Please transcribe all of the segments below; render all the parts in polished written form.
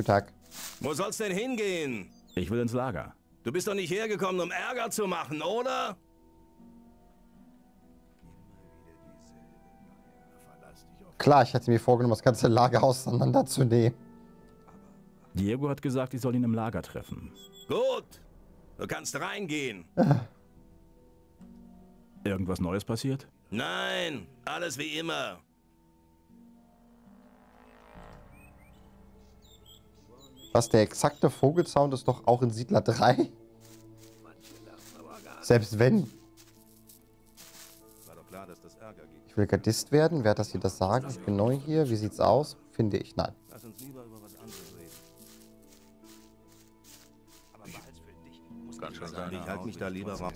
Guten Tag. Wo soll's denn hingehen? Ich will ins Lager. Du bist doch nicht hergekommen, um Ärger zu machen, oder? Klar, ich hätte mir vorgenommen, das ganze Lager auseinanderzunehmen. Diego hat gesagt, ich soll ihn im Lager treffen. Gut. Du kannst reingehen. Irgendwas Neues passiert? Nein, alles wie immer. Was, der exakte Vogelsound ist doch auch in Siedler 3? Selbst wenn. Ich will Gardist werden. Wer hat das hier das Sagen? Ich bin neu hier. Wie sieht's aus? Finde ich. Nein. Lass uns lieber über was anderes reden. Kann schon sein. Ich halte mich da lieber raus.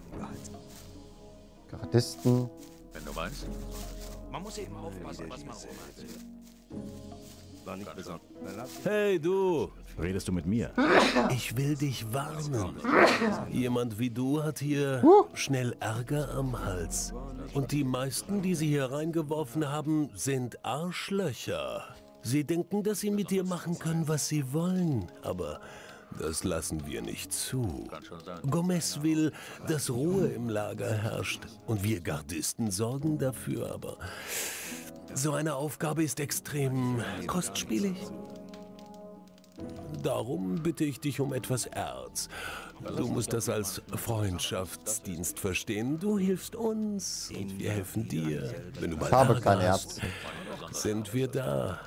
Gardisten. Wenn du meinst. Man muss eben aufpassen, was man rumhat. War nicht besonders. Hey, du! Redest du mit mir? Ich will dich warnen. Jemand wie du hat hier schnell Ärger am Hals. Und die meisten, die sie hier reingeworfen haben, sind Arschlöcher. Sie denken, dass sie mit dir machen können, was sie wollen. Aber das lassen wir nicht zu. Gomez will, dass Ruhe im Lager herrscht. Und wir Gardisten sorgen dafür, aber so eine Aufgabe ist extrem kostspielig. Darum bitte ich dich um etwas Erz. Du musst das als Freundschaftsdienst verstehen. Du hilfst uns und wir helfen dir. Wenn du mal Ich habe Ärger kein hast, Erz. sind wir da.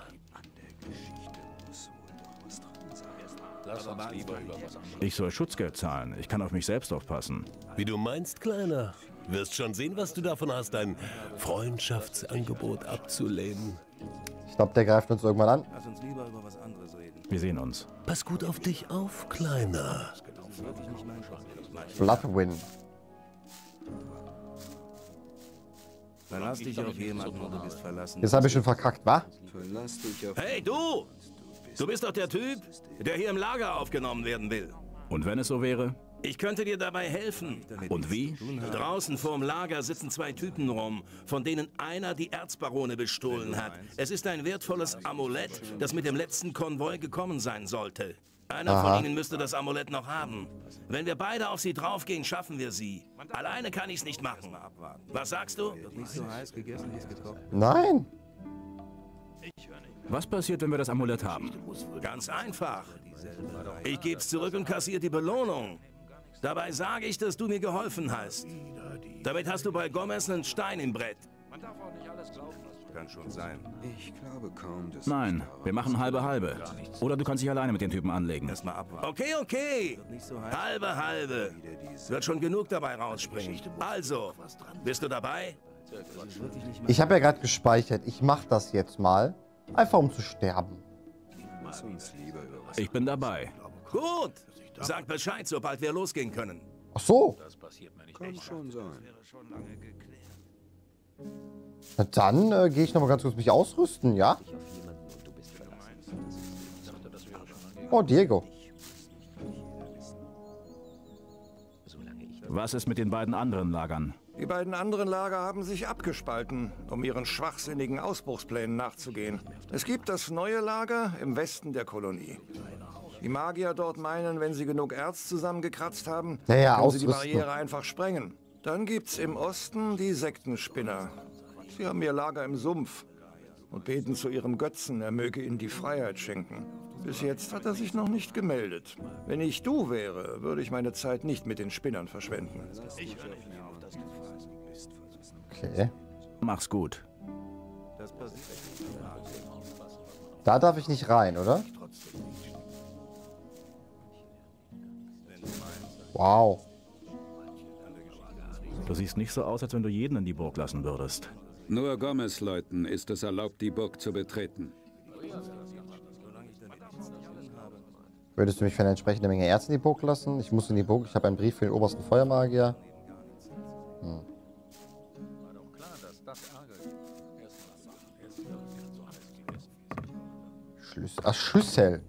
Ich soll Schutzgeld zahlen. Ich kann auf mich selbst aufpassen. Wie du meinst, Kleiner. Wirst schon sehen, was du davon hast, ein Freundschaftsangebot abzulehnen. Ich glaube, der greift uns irgendwann an. Lass uns lieber über was anderes reden. Wir sehen uns. Pass gut auf dich auf, Kleiner. Bloodwin. Verlass dich auf jemanden, wo du bist verlassen. Jetzt habe ich schon verkackt, wa? Hey, du! Du bist doch der Typ, der hier im Lager aufgenommen werden will. Und wenn es so wäre? Ich könnte dir dabei helfen. Und wie? Draußen vorm Lager sitzen zwei Typen rum, von denen einer die Erzbarone bestohlen hat. Es ist ein wertvolles Amulett, das mit dem letzten Konvoi gekommen sein sollte. Einer von ihnen müsste das Amulett noch haben. Wenn wir beide auf sie draufgehen, schaffen wir sie. Alleine kann ich's nicht machen. Was sagst du? Nein. Was passiert, wenn wir das Amulett haben? Ganz einfach. Ich geb's zurück und kassiere die Belohnung. Dabei sage ich, dass du mir geholfen hast. Damit hast du bei Gomez einen Stein im Brett. Kann schon sein. Ich glaube kaum, dass Nein, wir machen halbe. Oder du kannst dich alleine mit den Typen anlegen. Erstmal abwarten. Okay. Halbe. Wird schon genug dabei rausspringen. Also, bist du dabei? Ich habe ja gerade gespeichert. Ich mache das jetzt mal. Einfach um zu sterben. lass uns lieber über was. Ich bin dabei. Gut. Sag Bescheid, sobald wir losgehen können. Ach so. Kann schon sein. Na dann gehe ich noch mal ganz kurz mich ausrüsten, ja? Oh, Diego. Was ist mit den beiden anderen Lagern? Die beiden anderen Lager haben sich abgespalten, um ihren schwachsinnigen Ausbruchsplänen nachzugehen. Es gibt das neue Lager im Westen der Kolonie. Die Magier dort meinen, wenn sie genug Erz zusammengekratzt haben, Naja, können sie die ausrüsten. Barriere einfach sprengen. Dann gibt's im Osten die Sektenspinner. Sie haben ihr Lager im Sumpf und beten zu ihrem Götzen, er möge ihnen die Freiheit schenken. Bis jetzt hat er sich noch nicht gemeldet. Wenn ich du wäre, würde ich meine Zeit nicht mit den Spinnern verschwenden. Okay. Mach's gut. Da darf ich nicht rein, oder? Wow. Du siehst nicht so aus, als wenn du jeden in die Burg lassen würdest. Nur Gomez-Leuten ist es erlaubt, die Burg zu betreten. Würdest du mich für eine entsprechende Menge Erz in die Burg lassen? Ich muss in die Burg. Ich habe einen Brief für den obersten Feuermagier. Schlüssel. Ach, Schlüssel.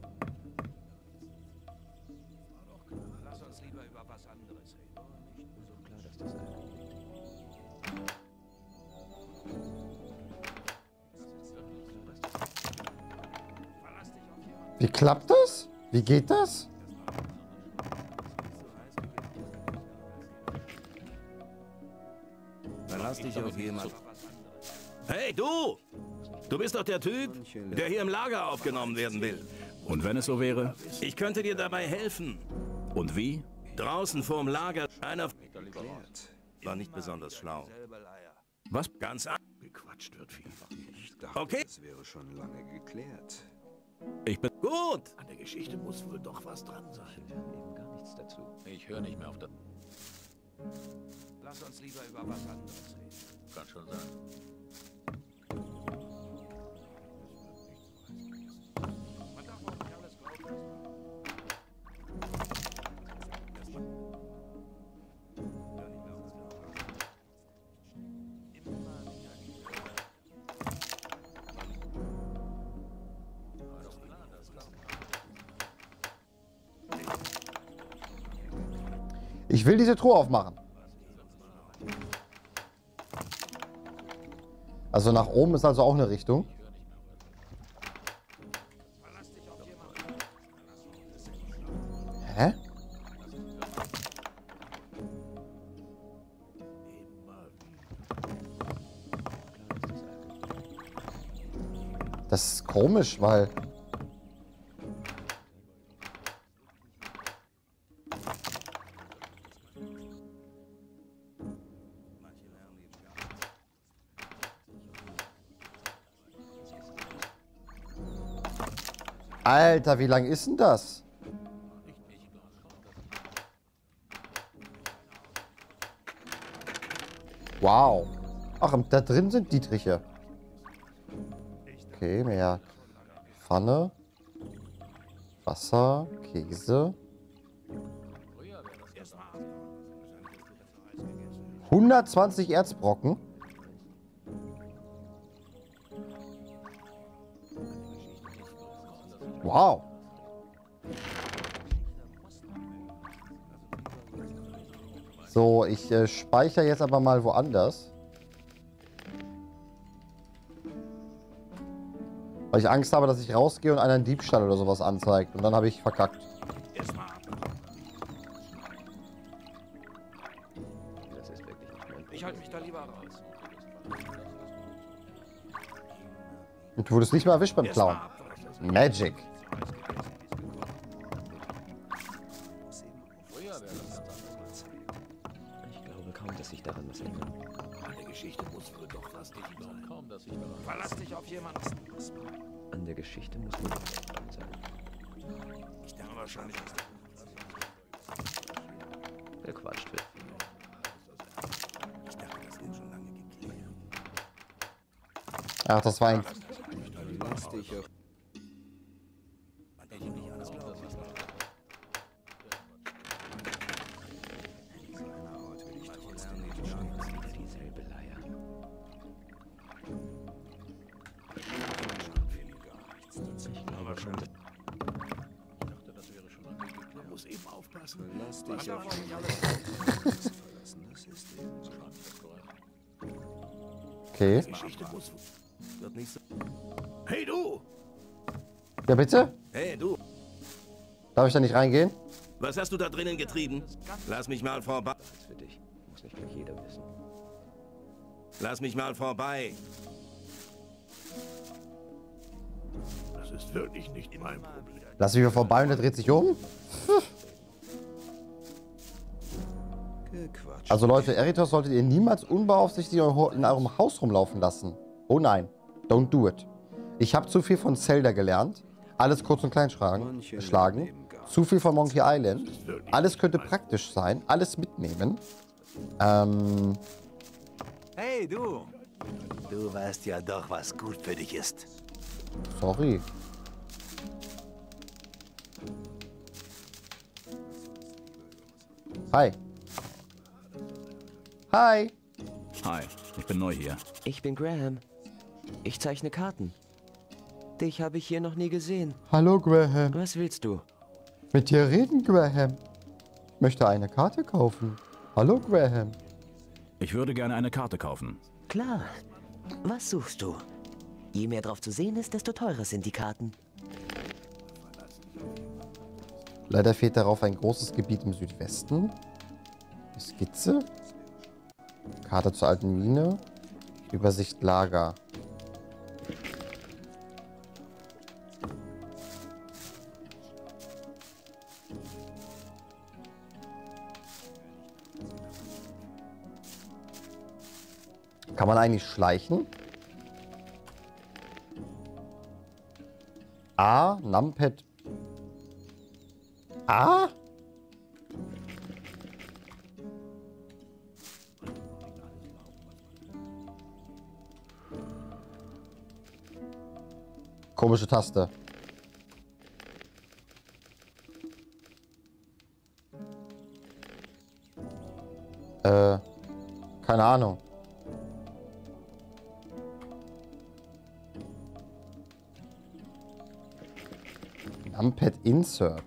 Wie klappt das? Wie geht das? Verlass dich auf jemanden. Hey, du! Du bist doch der Typ, der hier im Lager aufgenommen werden will. Und wenn es so wäre? Ich könnte dir dabei helfen. Und wie? Draußen vorm Lager, einer war nicht besonders schlau. Was? Ganz Gequatscht wird viel. Ich dachte, Okay. das wäre schon lange geklärt. Ich bin... gut. An der Geschichte muss wohl doch was dran sein. Gar nichts dazu. Ich höre nicht mehr auf das. Lass uns lieber über was anderes reden. Kann schon sein. Ich will diese Truhe aufmachen. Also nach oben ist also auch eine Richtung. Hä? Das ist komisch, weil... Alter, wie lang ist denn das? Wow. Ach, da drin sind Dietriche. Okay, mehr Pfanne. Wasser, Käse. 120 Erzbrocken. Wow. So, ich speichere jetzt aber mal woanders. Weil ich Angst habe, dass ich rausgehe und einer einen Diebstahl oder sowas anzeigt. Und dann habe ich verkackt. Das ist wirklich nicht mein Problem. Ich halte mich da lieber raus. Und du wurdest nicht mehr erwischt beim Klauen. Magic. Ich glaube kaum, dass sich daran was ändert. An der Geschichte muss wohl doch was dran sein. Kaum, dass ich daran. Verlass dich auf jemanden. An der Geschichte muss wohl doch was dran sein. Ich denke wahrscheinlich, dass Gequatscht wird. ich dachte, das wäre schon lange geklärt. Ach, das war ein... Lass dich auf... Man darf nicht alles glauben, was man Seiner Haut will ich trotzdem nicht sterben. Dieselbe Leier. Ich glaube schon. Man muss eben aufpassen. Lass dich auf verlassen. Das ist eben so. Okay. Geschichte muss. wird nicht so. Hey du! Ja, bitte? Hey, du! Darf ich da nicht reingehen? Was hast du da drinnen getrieben? Lass mich mal vorbei. Das ist für dich. Muss nicht gleich jeder wissen. Lass mich mal vorbei. Das ist wirklich nicht mein Problem. Lass mich mal vorbei und er dreht sich um. Gequatscht. Also Leute, Eritos solltet ihr niemals unbeaufsichtigt in eurem Haus rumlaufen lassen. Oh nein, don't do it. Ich habe zu viel von Zelda gelernt. Alles kurz und klein schlagen. Zu viel von Monkey Island. Alles könnte praktisch sein. Alles mitnehmen. Hey, du! Du weißt ja doch, was gut für dich ist. Sorry. Hi. Hi. Hi, ich bin neu hier. Ich bin Graham. Ich zeichne Karten. Dich habe ich hier noch nie gesehen. Hallo, Graham. Was willst du? Mit dir reden, Graham. Möchte eine Karte kaufen. Hallo, Graham. Ich würde gerne eine Karte kaufen. Klar. Was suchst du? Je mehr drauf zu sehen ist, desto teurer sind die Karten. Leider fehlt darauf ein großes Gebiet im Südwesten. Skizze. Karte zur alten Mine. Übersicht Lager. Kann man eigentlich schleichen? A, Numpad. A? Komische Taste. Keine Ahnung. Numpad Insert.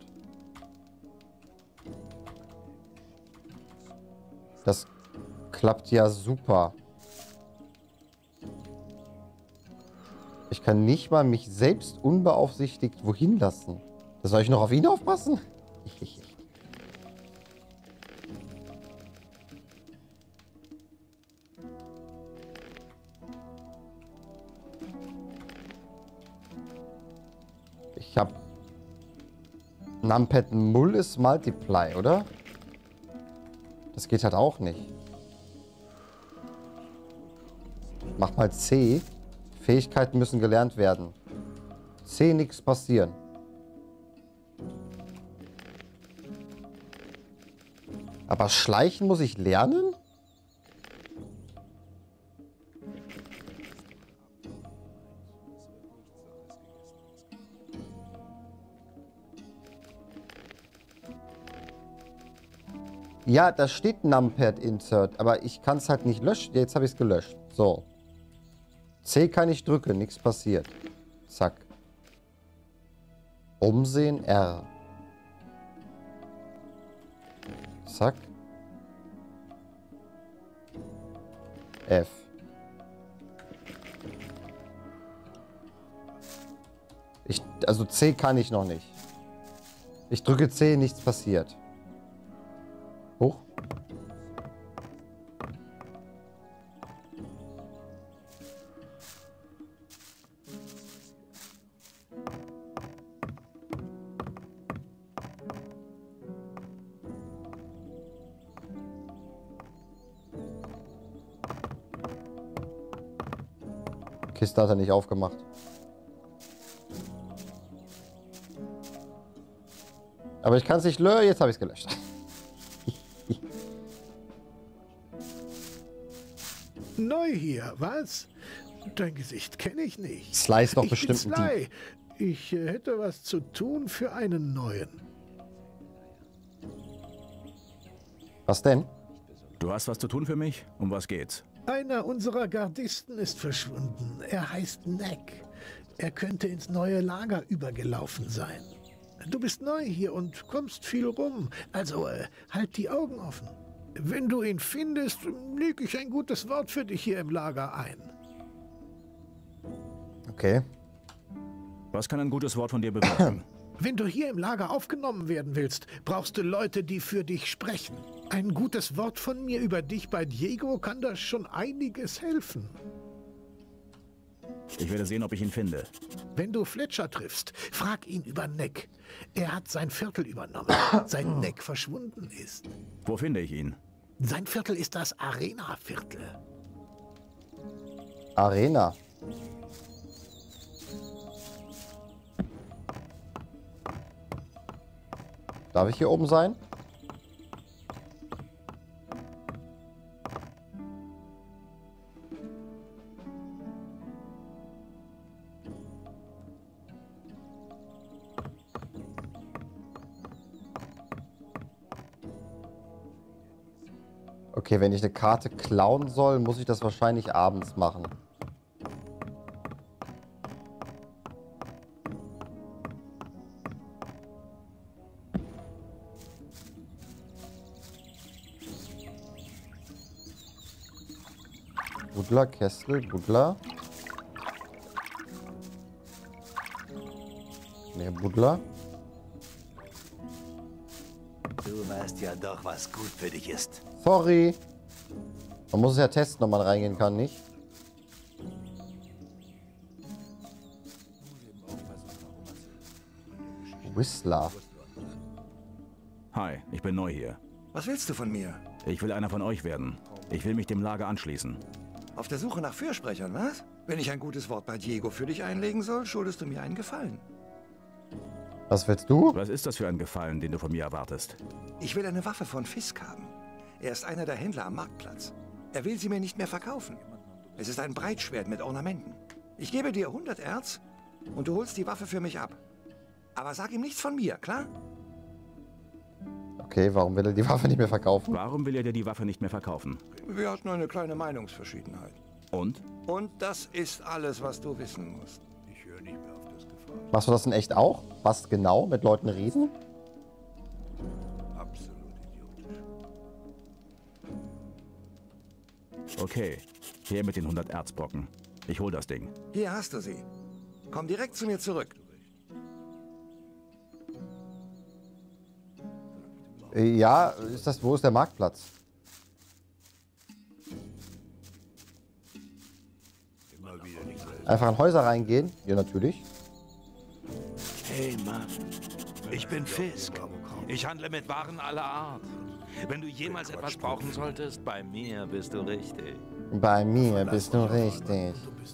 Das klappt ja super. Ich kann nicht mal mich selbst unbeaufsichtigt wohin lassen. Da soll ich noch auf ihn aufpassen? Ich hab... Numpad Mull ist Multiply, oder? Das geht halt auch nicht. Mach mal C. Fähigkeiten müssen gelernt werden. C, nichts passieren. Aber schleichen muss ich lernen? Ja, da steht Numpad Insert, aber ich kann es halt nicht löschen. Jetzt habe ich es gelöscht. So. C kann ich drücken, nichts passiert. Zack. Umsehen, R. Zack. F. Also C kann ich noch nicht. Ich drücke C, nichts passiert. Hoch. Kiste hat er nicht aufgemacht. Aber ich kann es nicht löschen. Jetzt habe ich es gelöscht. Neu hier, was? Dein Gesicht kenne ich nicht. Sly ist doch Ich bestimmt bin ein Sly. Ich hätte was zu tun für einen neuen. Was denn? Du hast was zu tun für mich? Um was geht's? Einer unserer Gardisten ist verschwunden. Er heißt Neck. Er könnte ins neue Lager übergelaufen sein. Du bist neu hier und kommst viel rum. Also halt die Augen offen. Wenn du ihn findest, lege ich ein gutes Wort für dich hier im Lager ein. Okay. Was kann ein gutes Wort von dir bewirken? Wenn du hier im Lager aufgenommen werden willst, brauchst du Leute, die für dich sprechen. Ein gutes Wort von mir über dich bei Diego kann da schon einiges helfen. Ich werde sehen, ob ich ihn finde. Wenn du Fletcher triffst, frag ihn über Neck. Er hat sein Viertel übernommen, seit Neck verschwunden ist. Wo finde ich ihn? Sein Viertel ist das Arena-Viertel. Arena. Darf ich hier oben sein? Okay, wenn ich eine Karte klauen soll, muss ich das wahrscheinlich abends machen. Buddler, Kessel, Buddler. Mehr Buddler. Du weißt ja doch, was gut für dich ist. Sorry. Man muss es ja testen, ob man reingehen kann, nicht? Whistler. Hi, ich bin neu hier. Was willst du von mir? Ich will einer von euch werden. Ich will mich dem Lager anschließen. Auf der Suche nach Fürsprechern, was? Wenn ich ein gutes Wort bei Diego für dich einlegen soll, schuldest du mir einen Gefallen. Was willst du? Was ist das für ein Gefallen, den du von mir erwartest? Ich will eine Waffe von Fisk haben. Er ist einer der Händler am Marktplatz. Er will sie mir nicht mehr verkaufen. Es ist ein Breitschwert mit Ornamenten. Ich gebe dir 100 Erz und du holst die Waffe für mich ab. Aber sag ihm nichts von mir, klar? Okay, warum will er die Waffe nicht mehr verkaufen? Warum will er dir die Waffe nicht mehr verkaufen? Wir hatten eine kleine Meinungsverschiedenheit. Und? Und das ist alles, was du wissen musst. Ich höre nicht mehr auf das Gefahr. Machst du das in echt auch? Was genau? Mit Leuten reden? Absolut idiotisch. Okay, her mit den 100 Erzbrocken. Ich hol das Ding. Hier hast du sie. Komm direkt zu mir zurück. Ja, ist das, wo ist der Marktplatz? Einfach in Häuser reingehen? Ja, natürlich. Hey Mann, ich bin Fisk. Ich handle mit Waren aller Art. Wenn du jemals etwas brauchen solltest, bei mir bist du richtig. Bei mir bist du richtig.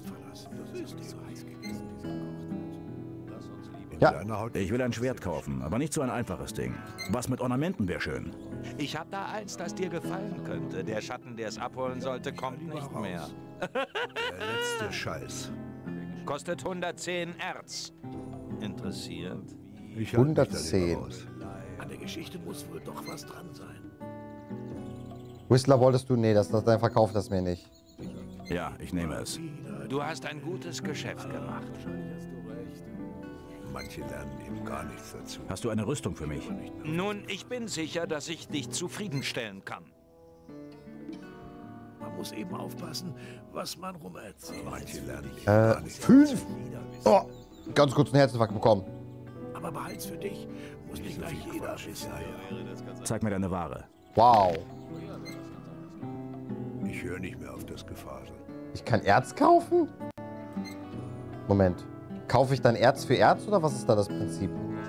Ja. Ich will ein Schwert kaufen, aber nicht so ein einfaches Ding. Was mit Ornamenten wäre schön. Ich hab da eins, das dir gefallen könnte. Der Schatten, der es abholen sollte, kommt nicht mehr. Der letzte Scheiß. Kostet 110 Erz. Interessiert? 110. An der Geschichte muss wohl doch was dran sein. Whistler wolltest du? Nee, dann verkauft das mir nicht. Ja, ich nehme es. Du hast ein gutes Geschäft gemacht. Manche lernen eben gar nichts dazu. Hast du eine Rüstung für mich? Nun, ich bin sicher, dass ich dich zufriedenstellen kann. Man muss eben aufpassen, was man rumerzählt. Manche lernen eben gar nichts 5. Oh, ganz kurz einen Herzinfarkt bekommen. Aber behalt's für dich. Muss nicht gleich jeder wissen. Zeig mir deine Ware. Wow. Ich höre nicht mehr auf das Gefasel. Ich kann Erz kaufen? Moment. Kaufe ich dann Erz für Erz oder was ist da das Prinzip?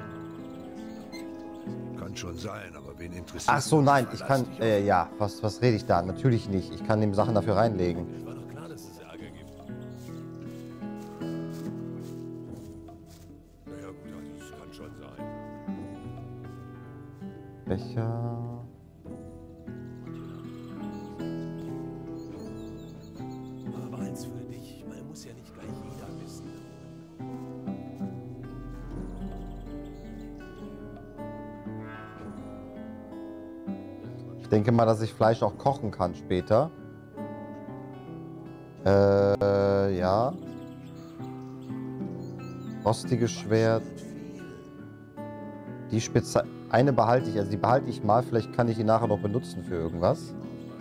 Kann schon sein, aber wen interessiert? Ach so, nein, ich kann, ja, was rede ich da? Natürlich nicht. Ich kann dem Sachen dafür reinlegen. War doch klar, dass es Ärger gibt. Naja gut, also es kann schon sein. Becher. Aber eins für dich, ich meine, muss ja nicht gleich jeder wissen. Ich denke mal, dass ich Fleisch auch kochen kann später. Ja. Rostiges Schwert. Die Spitze. Eine behalte ich, also die behalte ich mal. Vielleicht kann ich die nachher noch benutzen für irgendwas.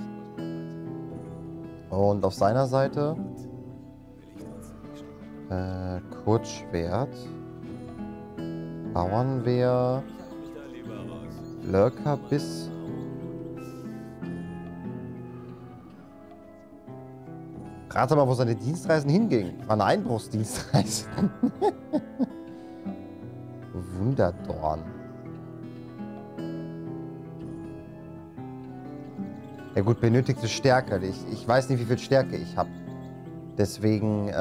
Und auf seiner Seite Kurzschwert. Bauernwehr. Lurkerbiss. Rate mal, wo seine Dienstreisen hingingen. War eine Einbruchsdienstreise. Wunderdorn. Ja gut, benötigte Stärke. Ich weiß nicht, wie viel Stärke ich habe. Deswegen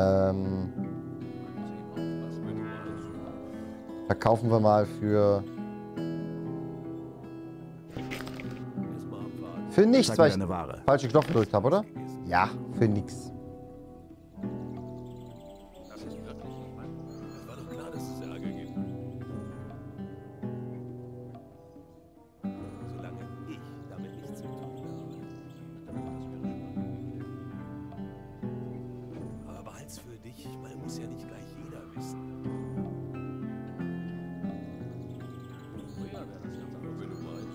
verkaufen wir mal für nichts, weil ich falsche Knopf gedrückt habe, oder? Ja, für nichts. War doch klar, dass es Ärger gibt. Solange ich damit nichts zu tun habe. Aber behalt's für dich, ich meine, muss ja nicht gleich jeder wissen. Oh ja, wäre das jetzt aber, wenn du meinst.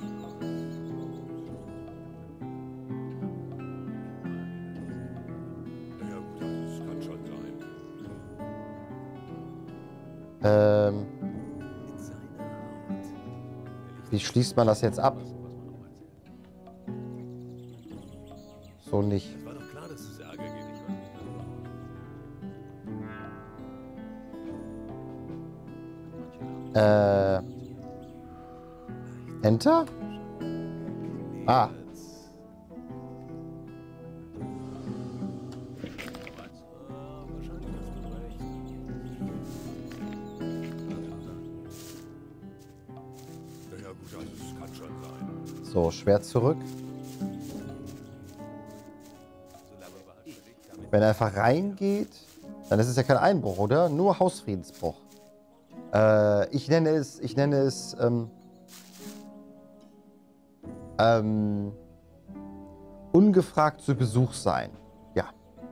Wie schließt man das jetzt ab? So nicht. War doch klar, dass es Ärger gibt. Enter? Ah. So, Schwert zurück. Wenn er einfach reingeht, dann ist es ja kein Einbruch, oder? Nur Hausfriedensbruch. Ich nenne es, ungefragt zu Besuch sein. Ja.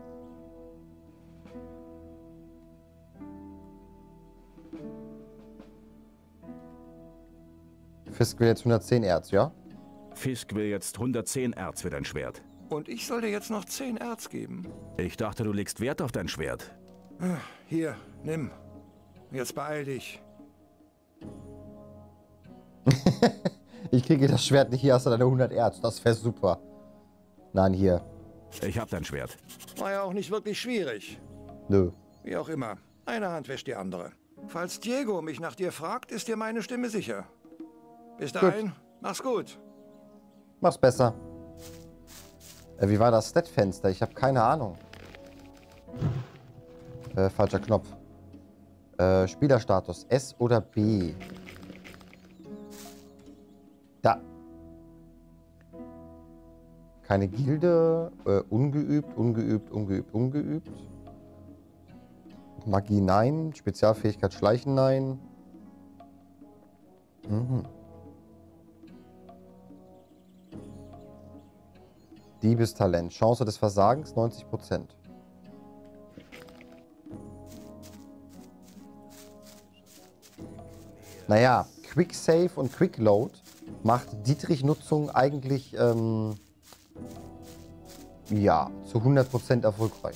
Fisk will jetzt 110 Erz, ja? Fisk will jetzt 110 Erz für dein Schwert. Und ich soll dir jetzt noch 10 Erz geben. Ich dachte, du legst Wert auf dein Schwert. Hier, nimm. Jetzt beeil dich. Ich kriege das Schwert nicht, hier hast du deine 100 Erz. Das wäre super. Nein, hier. Ich hab dein Schwert. War ja auch nicht wirklich schwierig. Nö. Wie auch immer. Eine Hand wäscht die andere. Falls Diego mich nach dir fragt, ist dir meine Stimme sicher. Bis dahin, mach's gut. Mach's besser. Wie war das Stat-Fenster? Ich habe keine Ahnung. Falscher Knopf. Spielerstatus. S oder B? Da. Keine Gilde. Ungeübt, ungeübt, ungeübt, ungeübt. Magie nein. Spezialfähigkeit Schleichen nein. Mhm. Diebestalent. Chance des Versagens 90%. Naja, Quick Save und Quick Load macht Dietrich-Nutzung eigentlich ja, zu 100% erfolgreich.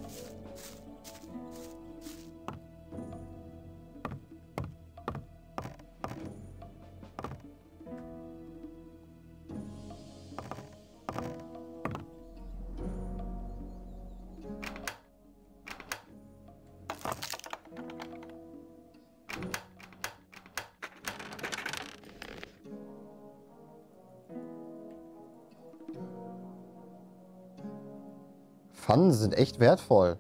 Pfannen sind echt wertvoll.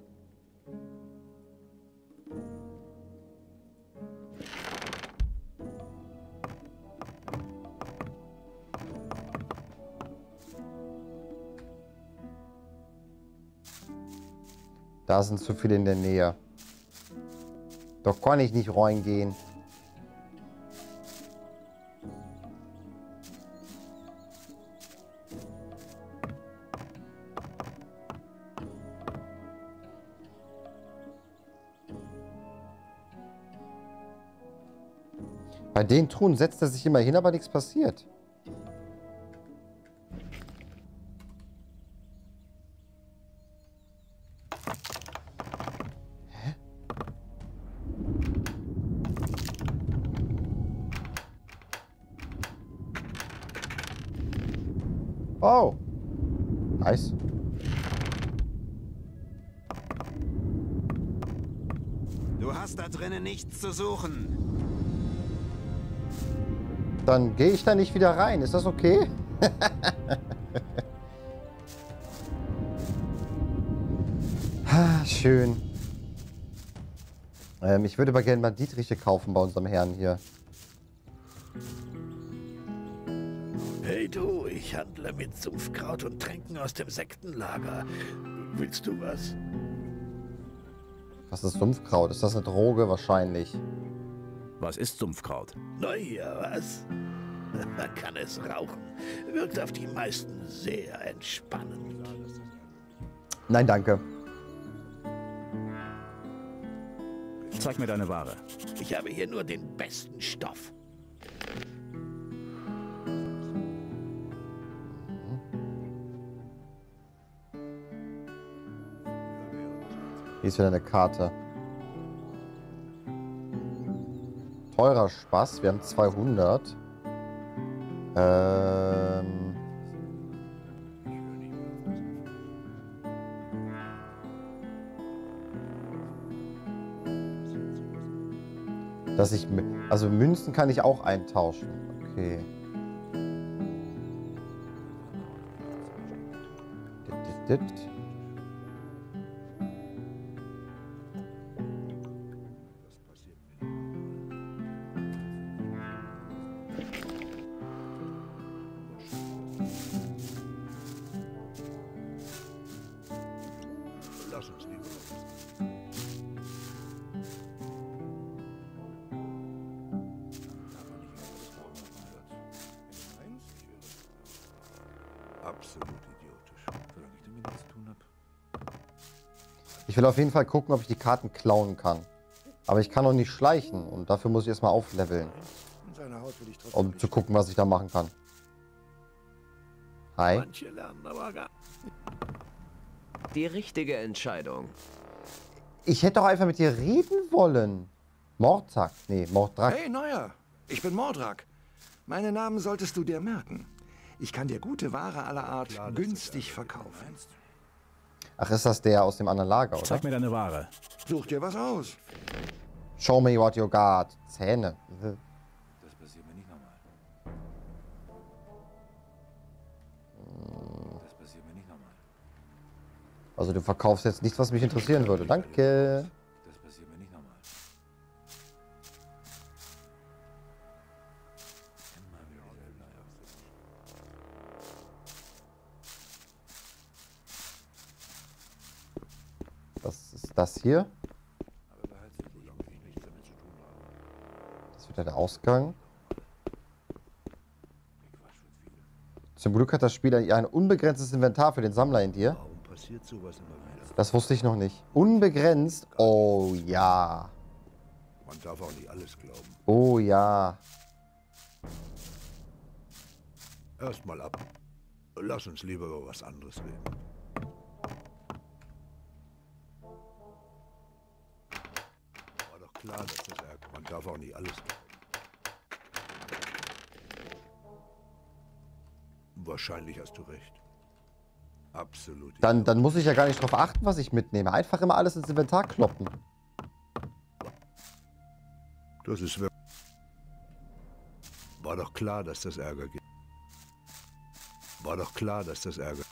Da sind zu viele in der Nähe. Da kann ich nicht reingehen. Bei den Truhen setzt er sich immer hin, aber nichts passiert. Hä? Oh. Nice. Du hast da drinnen nichts zu suchen. Dann gehe ich da nicht wieder rein. Ist das okay? Schön. Ich würde aber gerne mal Dietriche kaufen bei unserem Herrn hier. Hey du, ich handle mit Sumpfkraut und Tränken aus dem Sektenlager. Willst du was? Was ist Sumpfkraut? Ist das eine Droge? Wahrscheinlich. Was ist Sumpfkraut? Naja, was? Man kann es rauchen. Wirkt auf die meisten sehr entspannend. Nein, danke. Zeig mir deine Ware. Ich habe hier nur den besten Stoff. Hier ist wieder eine Karte. Teurer Spaß. Wir haben 200. Dass ich... Also Münzen kann ich auch eintauschen. Okay. Dit. Lass uns lieber. Absolut idiotisch. Solange ich damit nichts zu tun habe. Ich will auf jeden Fall gucken, ob ich die Karten klauen kann. Aber ich kann auch nicht schleichen und dafür muss ich erstmal aufleveln. Um zu gucken, was ich da machen kann. Hi. Manche lernen aber gar. Die richtige Entscheidung. Ich hätte doch einfach mit dir reden wollen. Mordrak. Nee, Mordrak. Hey, Neuer. Ich bin Mordrak. Meine Namen solltest du dir merken. Ich kann dir gute Ware aller Art günstig verkaufen. Ach, ist das der aus dem anderen Lager, oder? Zeig mir deine Ware. Such dir was aus. Show me what you got. Zähne. Das passiert mir nicht nochmal. Das passiert mir nicht nochmal. Also du verkaufst jetzt nichts, was mich interessieren würde. Danke. Das passiert mir nicht nochmal. Immer wieder dieselbe Eier. Was ist das hier? Aber behalt sie, solange ich nichts damit zu tun habe. Das ist wieder der Ausgang. Ich quatsch schon viel. Zum Glück hat das Spiel ein unbegrenztes Inventar für den Sammler in dir. Warum passiert sowas immer wieder? Das wusste ich noch nicht. Unbegrenzt? Oh ja. Man darf auch nicht alles glauben. Oh ja. Erstmal ab. Lass uns lieber über was anderes reden. War doch klar, dass das ärgert. Man darf auch nicht alles glauben. Wahrscheinlich hast du recht. Absolut. Dann muss ich ja gar nicht drauf achten, was ich mitnehme. Einfach immer alles ins Inventar kloppen. Das ist wirklich... War doch klar, dass das Ärger gibt. War doch klar, dass das Ärger...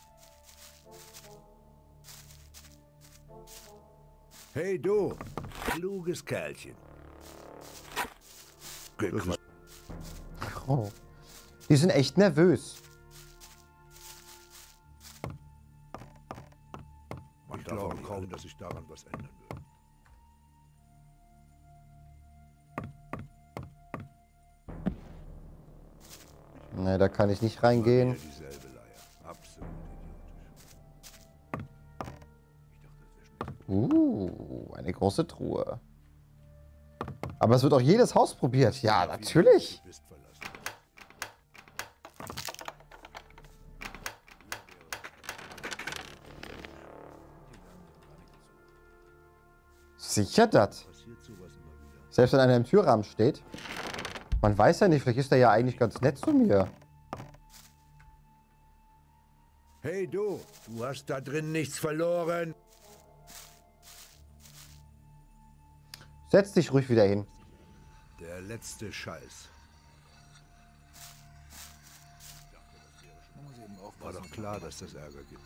Hey du, kluges Kerlchen. Oh. Die sind echt nervös. Ich glaube kaum, dass sich daran was ändern würde. Ne, da kann ich nicht reingehen. Wieder dieselbe Leier. Absolut idiotisch. Eine große Truhe. Aber es wird auch jedes Haus probiert. Ja, natürlich. Du bist verlassen. Sicher das. Passiert sowas immer wieder. Selbst wenn einer im Türrahmen steht. Man weiß ja nicht, vielleicht ist er ja eigentlich ganz nett zu mir. Hey du, du hast da drin nichts verloren. Setz dich ruhig wieder hin. Der letzte Scheiß. War doch klar, dass das Ärger gibt.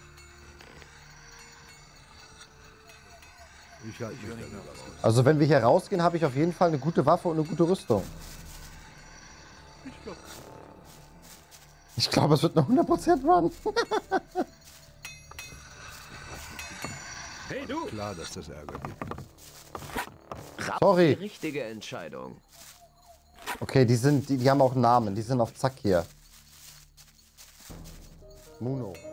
Ich halte mich da lieber raus. Also wenn wir hier rausgehen, habe ich auf jeden Fall eine gute Waffe und eine gute Rüstung. Ich glaube, es wird eine 100% Run. Hey du! Klar, dass das Ärger gibt. Sorry. Die richtige Entscheidung. Okay, die haben auch Namen. Die sind auf Zack hier. Muno.